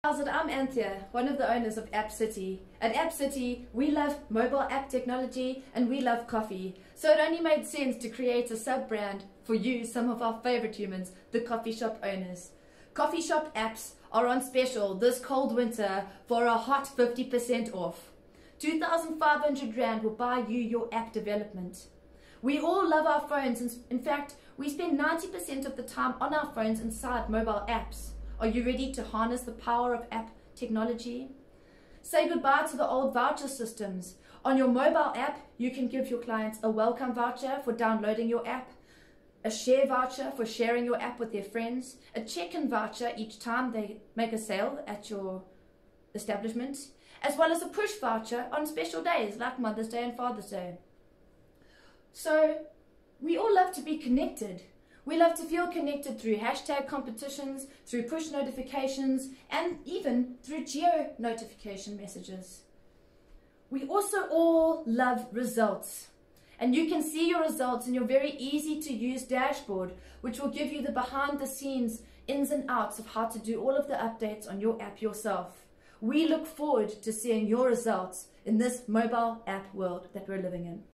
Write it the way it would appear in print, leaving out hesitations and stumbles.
How's it? I'm Anthea, one of the owners of App City. At App City, we love mobile app technology and we love coffee. So it only made sense to create a sub-brand for you, some of our favorite humans, the coffee shop owners. Coffee shop apps are on special this cold winter for a hot 50% off. 2,500 Rand will buy you your app development. We all love our phones, and in fact, we spend 90% of the time on our phones inside mobile apps. Are you ready to harness the power of app technology? Say goodbye to the old voucher systems. On your mobile app, you can give your clients a welcome voucher for downloading your app, a share voucher for sharing your app with their friends, a check-in voucher each time they make a sale at your establishment, as well as a push voucher on special days like Mother's Day and Father's Day. So, we all love to be connected. We love to feel connected through hashtag competitions, through push notifications, and even through geo notification messages. We also all love results. And you can see your results in your very easy to use dashboard, which will give you the behind the scenes ins and outs of how to do all of the updates on your app yourself. We look forward to seeing your results in this mobile app world that we're living in.